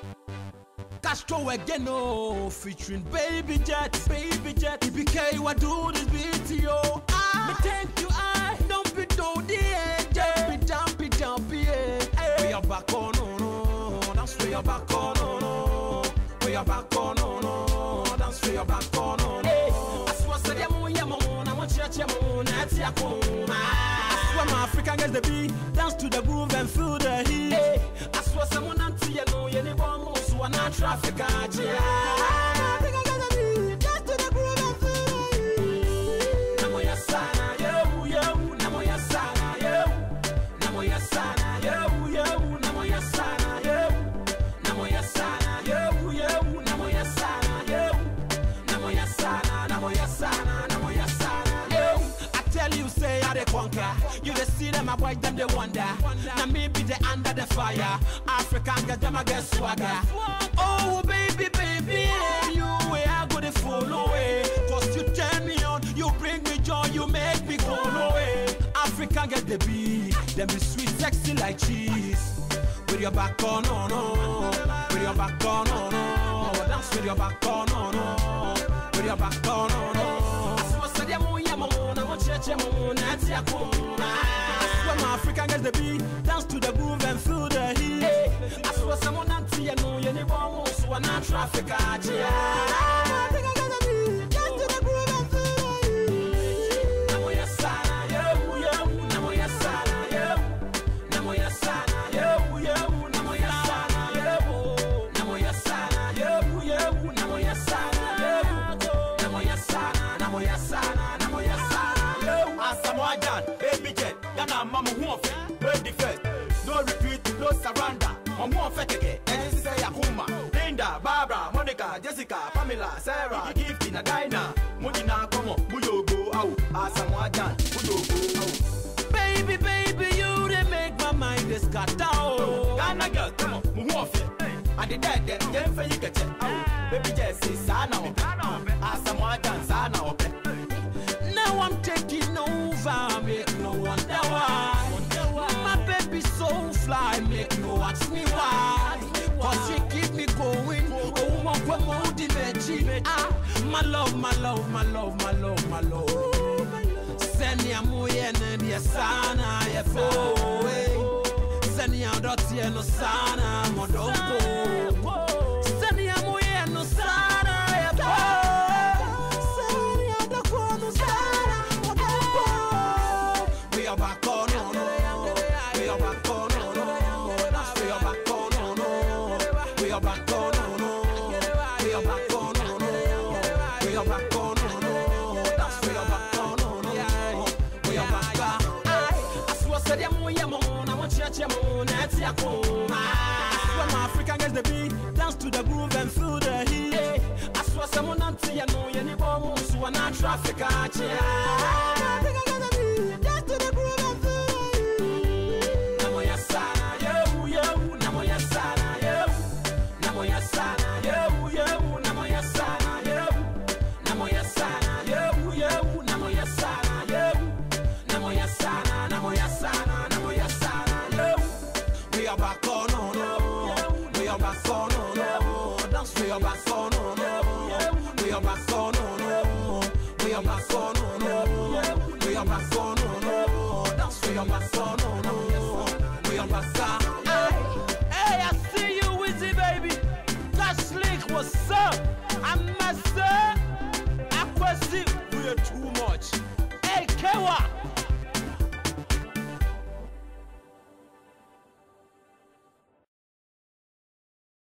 Castro again, no, featuring Baby Jet, EBK, what do this beat to you? Me thank you, I don't be do the dumpy, we are back on, no, that's where you're back on, no, we are back on, no, that's where you're back on, no. I swear, say I'm African gets the beat, dance to the groove and feel the heat. I swear someone anti you know you never move, so I'm not traffic. African get the beat, dance to the groove and feel the heat. Namo ya sana, yo, namo ya sana, yo, namo ya sana, yo, namo ya sana, yo, namo ya sana, yo, namo ya sana, yo, namo ya sana, namo ya sana, namo ya sana, yo. Tell you say I dey conquer. You dey see them a boy them they wonder. Now me be the under the fire. African get them a get swagger. Oh baby, you way I go to follow way. Cause you turn me on, you bring me joy, you make me go away. African get the beat, them be sweet, sexy like cheese. With your back on, no, with your back on, no, dance with your back on, no, with your back on, no. When my African gets the beat, dance to the groove and feel the heat. I swear someone anti you know you never move, so I'm not traffic. I think I get the beat, dance to the groove and feel the heat. Namo ya sana, yo, namo ya sana, yo, namo ya sana, yo, namo ya sana, yo, namo ya sana, yo, namo ya sana, yo, namo ya sana, namo ya sana, namo ya sana. Baby Jet, Ghana mama who of it, ready first. No retreat, no surrender. I'm more fetike, and this is Yakuma, Linda, Barbara, Monica, Jessica, Pamela, Sarah, Gift in a diner. Mudina, come on, Muyo go out. Asamoajan, Muyo go out. Baby, you they make my mind is cut down. Ghana girl, come on, who of it? I did that, then for you get it. Baby Jet, say Sana, Asamoajan, Sana, now I'm taking over, make no wonder why. My baby so fly, make no ask me why. Cause she keep me going, oh my God, my love, my love, my love, my love, my love. Send ya muye ndia sana ya fo. Send ya doti no sana modoko. Send ya muye no sana ya fo. We are back on, no, we are back on, no, we are back on, no, we are back on, no, we are back on, no, we are back on, no, that's we are back on, no, we are back. I swear said ya mo, I want ya mo, that's ya ko. When my African gets the beat, dance to the groove and feel the heat. I swear someone anti you know you never move, so I'm not traffic. I think I got the beat, dance to the groove and feel the heat. Namo ya sana, yo, namo ya sana, yo, namo ya sana, yo, namo ya sana, yo, namo ya sana, yo, namo ya sana, yo, namo ya sana, namo ya sana, namo ya sana, yo. We are back on, no, we are back on, no, dance we are back on, no, we are back on, no, we are back on, no, we are back on, no, dance we are back on, no, we are back on.